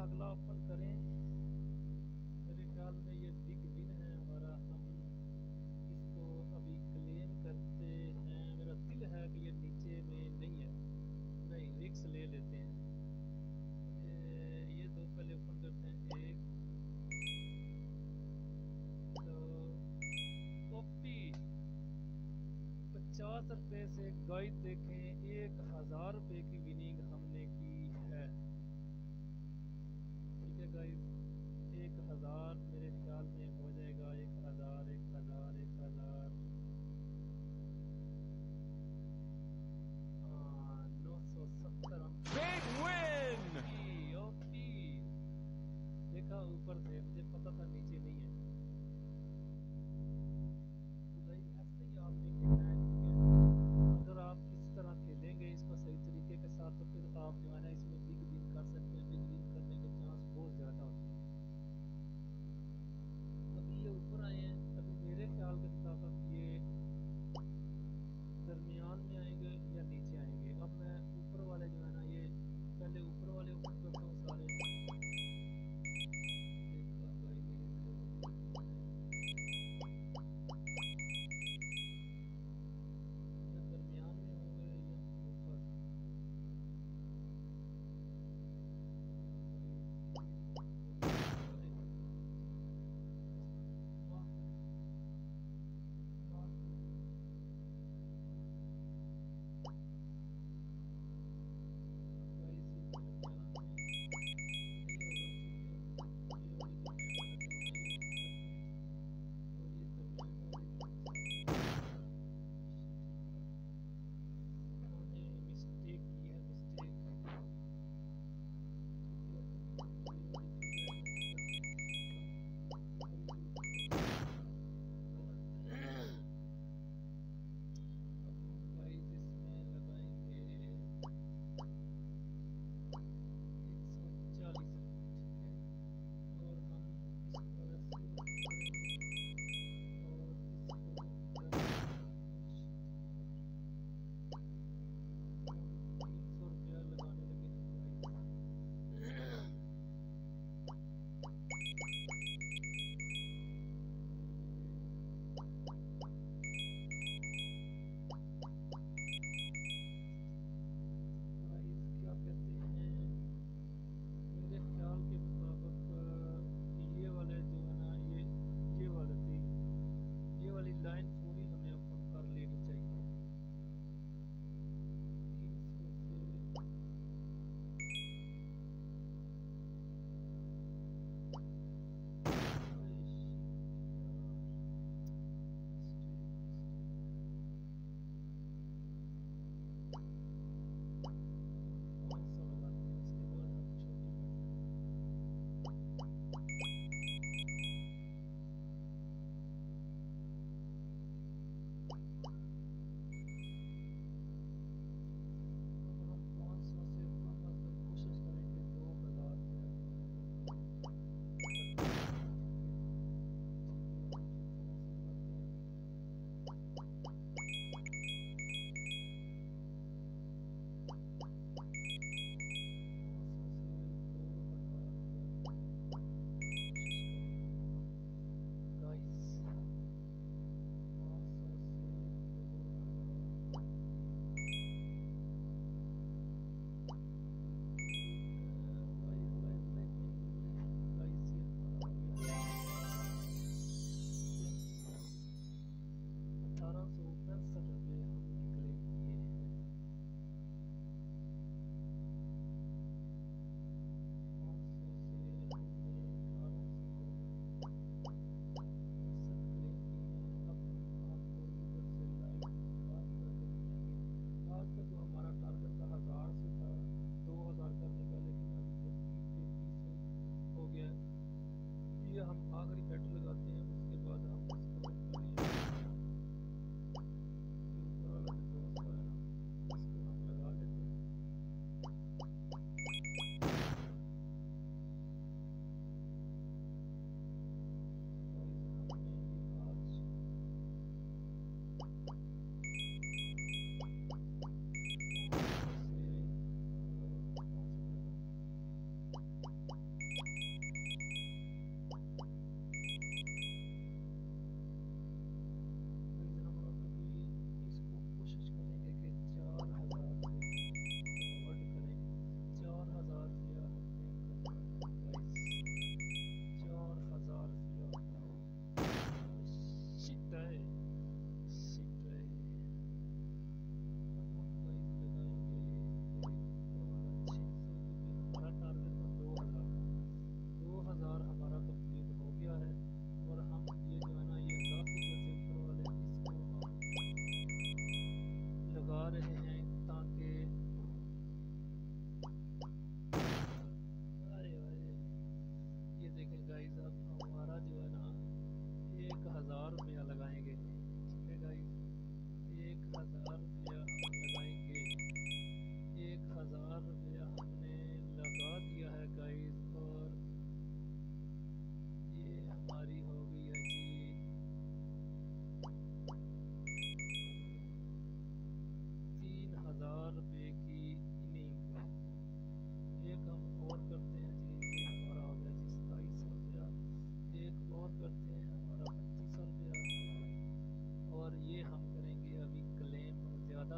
अगला ओपन करें। मेरे ख्याल में ये बिग विन है हमारा। हम इसको अभी क्लेम करते हैं। मेरा दिल है कि ये नीचे में नहीं है। नहीं, रिक्स ले लेते हैं। ये दो पहले ओपन करते हैं। एक, दो, ओपी 50 रुपए से। गाइस देखें, 1000 रुपए की विनिंग हमने की है। ठीक है गाइस, 1000 मेरे ख्याल में हो जाएगा। 1000, 1000, 1000, 970 हम। Big win! ओपी देखा, ऊपर थे, मुझे पता था नीचे नहीं है। भाई ऐसे ही आपने खेलना है, ठीक है। अगर आप इस तरह खेलेंगे इसको सही तरीके के साथ, तो फिर आप जो है ना इसमें बिग विन कर सकते हैं। बिग विन करने के चांस बहुत ज़्यादा होते हैं।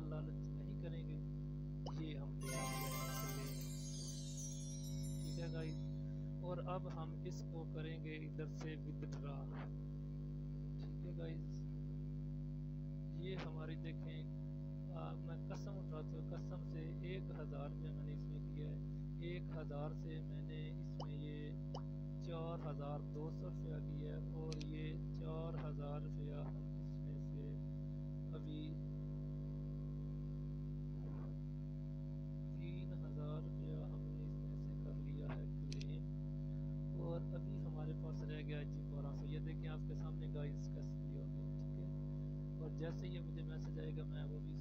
लालच नहीं करेंगे। ये हमने किया है क्लेम। ठीक है गाइस, और अब हम इसको करेंगे इधर से विदड्रा। ठीक है गाइस, ये हमारी देखें, मैं कसम उठाता हूँ, कसम से 1,000 रुपया मैंने इसमें किया है। 1,000 से मैंने इसमें ये 4,200 रुपया किया है, और ये 4,000 रुपया हम इसमें से अभी 3,000 रुपया हमने इसमें से कर लिया है क्लेम। और अभी हमारे पास रह गया जी 1200। ये देखें आपके सामने गाइस कैसे ये हो गया। ठीक है, और जैसे ये मुझे मैसेज आएगा मैं वो भी